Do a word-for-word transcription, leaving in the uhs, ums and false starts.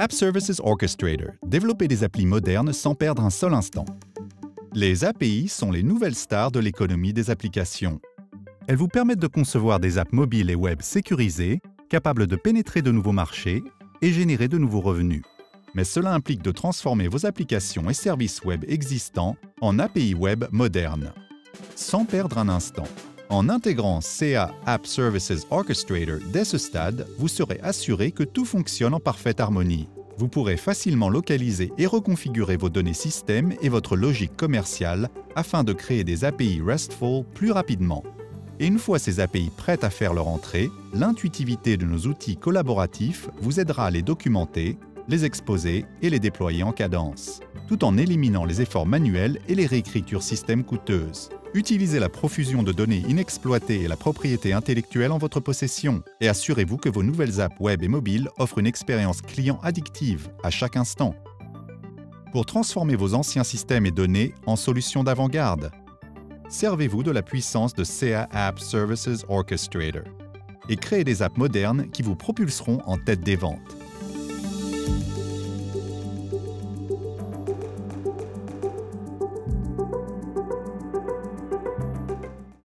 App Services Orchestrator, développer des applis modernes sans perdre un seul instant. Les A P I sont les nouvelles stars de l'économie des applications. Elles vous permettent de concevoir des apps mobiles et web sécurisées, capables de pénétrer de nouveaux marchés et générer de nouveaux revenus. Mais cela implique de transformer vos applications et services web existants en A P I web modernes. Sans perdre un instant, en intégrant C A App Services Orchestrator dès ce stade, vous serez assuré que tout fonctionne en parfaite harmonie. Vous pourrez facilement localiser et reconfigurer vos données système et votre logique commerciale afin de créer des A P I RESTful plus rapidement. Et une fois ces A P I prêtes à faire leur entrée, l'intuitivité de nos outils collaboratifs vous aidera à les documenter, les exposer et les déployer en cadence, tout en éliminant les efforts manuels et les réécritures système coûteuses. Utilisez la profusion de données inexploitées et la propriété intellectuelle en votre possession et assurez-vous que vos nouvelles apps web et mobiles offrent une expérience client addictive à chaque instant. Pour transformer vos anciens systèmes et données en solutions d'avant-garde, servez-vous de la puissance de C A App Services Orchestrator et créez des apps modernes qui vous propulseront en tête des ventes.